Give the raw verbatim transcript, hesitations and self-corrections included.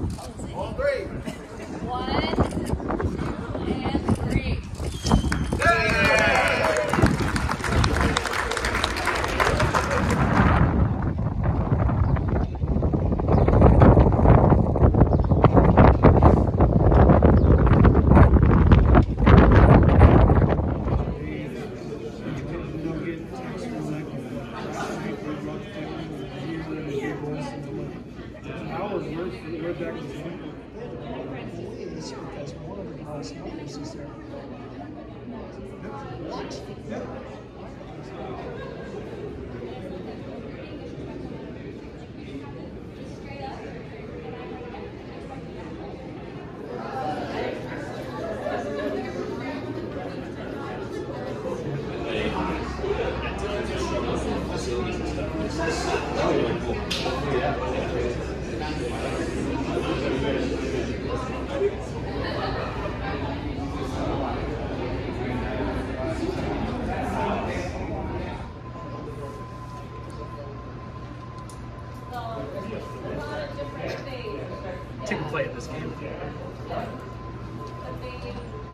All three. One, two, and three. Because one of the most numbers is there. What? Take a play at this game. The